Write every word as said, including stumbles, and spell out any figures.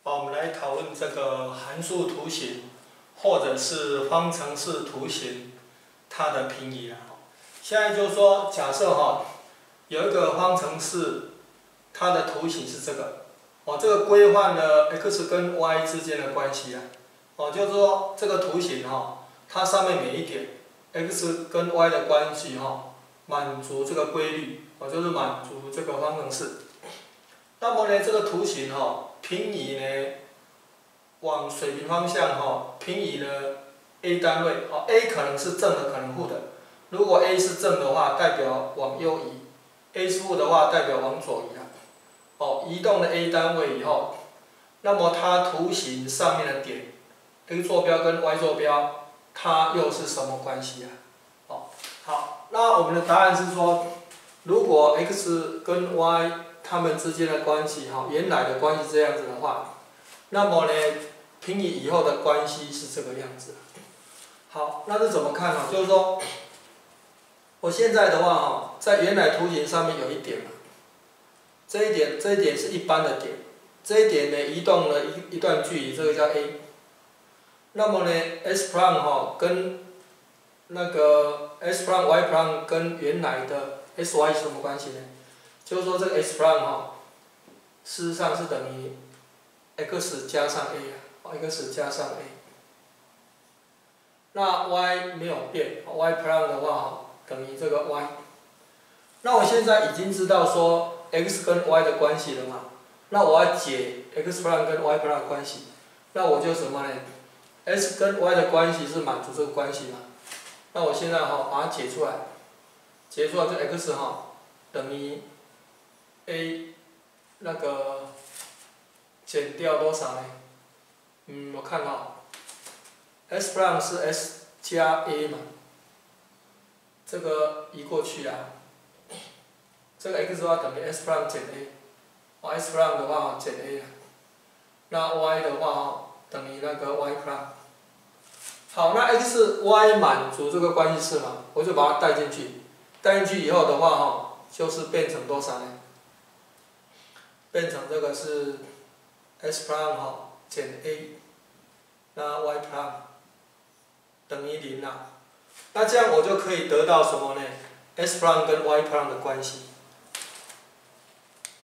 好，我们来讨论这个函数图形或者是方程式图形它的平移了。现在就是说，假设哈有一个方程式，它的图形是这个，哦，这个规范了 x 跟 y 之间的关系啊，哦，就是说这个图形哈，它上面每一点 x 跟 y 的关系哈，满足这个规律，哦，就是满足这个方程式。那么呢，这个图形哈，平移呢，往水平方向哈，平移了 a 单位，哦 ，a 可能是正的，可能负的。如果 a 是正的话，代表往右移 ；a 是负的话，代表往左移啊。哦，移动了 a 单位以后，那么它图形上面的点 ，x 坐标跟 y 坐标，它又是什么关系啊？哦，好，那我们的答案是说，如果 x 跟 y 它们之间的关系哈，原来的关系这样子的话，那么呢，平移以后的关系是这个样子。好，那是怎么看呢？就是说，我现在的话哈，在原来图形上面有一点嘛，这一点这一点是一般的点，这一点呢移动了一一段距离，这个叫 a。那么呢 ，s' 哈跟那个 s' y' 跟原来的 sy 是什么关系呢？就是说这个 s' 哈，事实上是等于 x 加上 a 啊 ，x 加上 a。那 y 没有变 ，y' 的话等于这个 y。那我现在已经知道说 x 跟 y 的关系了嘛？那我要解 x' 跟 y' 的关系，那我就什么呢 ？s 跟 y 的关系是满足这个关系嘛？那我现在哈把它解出来，解出来这 x 哈等于 a 那个减掉多少呢？嗯，我看哈 ，s' 是 s 加 a 嘛，这个移过去啊，这个 x 的话等于 s' 减 a， 哦 s' 的话减 a 啊，那 y 的话等于那个 y'。好，那 x y 满足这个关系式嘛，我就把它带进去，带进去以后的话哈，就是变成多少呢？变成这个是 s' 哈减 a， 那 y' 等于零啊，那这样我就可以得到什么呢 ？s' 跟 y' 的关系。